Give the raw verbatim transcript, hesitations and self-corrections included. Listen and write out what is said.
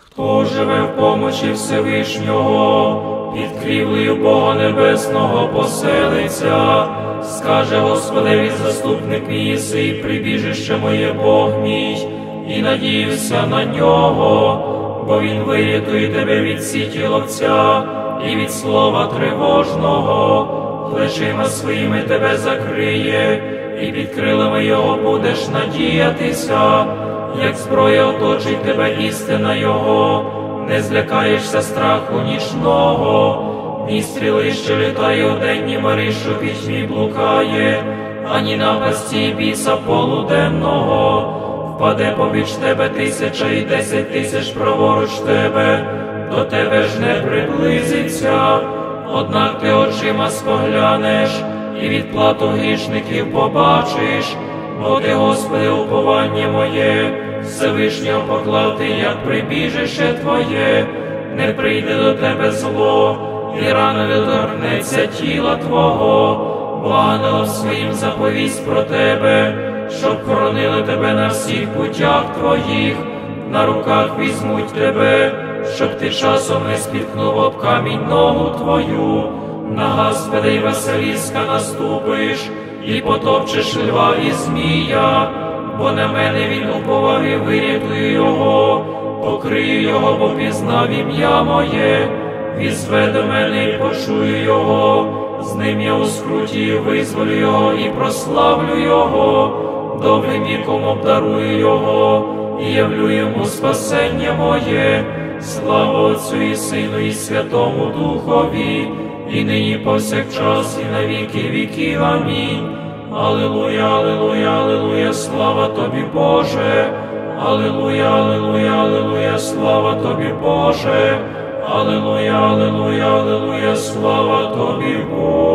Хто живе в помочі Всевишнього, під крівлею Бога Небесного поселиться. Скаже Господеві заступник мій єси, і прибіжище моє Бог мій, і надіюся на нього, бо він вирятує тебе від сіті ловця і від слова тривожного. Плечима своїми тебе закриє, і під крилами його будеш надіятися. Як зброя оточить тебе істина його, не злякаєшся страху нічного. Ні стріли, що літає удень, ні мари, що в пітьмі блукає, ані напасті біса полуденного. Впаде поміж тебе тисяча і десять тисяч праворуч тебе, до тебе ж не приблизиться. Однак ти очима споглянеш, і відплату грішників побачиш. Бо ти, Господи, уповання моє, Всевишнього поклав ти, як прибіжище твоє. Не прийде до тебе зло, і рано не доторкнеться тіла твого, бо ангелом своїм заповість про тебе, щоб хоронили тебе на всіх путях твоїх, на руках візьмуть тебе, щоб ти часом не спіткнув об камінь ногу твою. На Господа й Василіска наступиш, і потопчеш льва і змія, бо на мене він уповав і вирятую його, покрию його, бо пізнав ім'я моє. Візве до мене і почую його, з ним я у скруті визволю його і прославлю його, добрим віком обдарую його, і явлю йому спасення моє. Слава Отцю і Сину і Святому Духові, і нині повсякчас, і на віки віків. Амінь. Алілуя, алілуя, алілуя, слава тобі, Боже. Алілуя, алілуя, алілуя, слава тобі, Боже. Алілуя, алілуя, алілуя, слава тобі, Боже.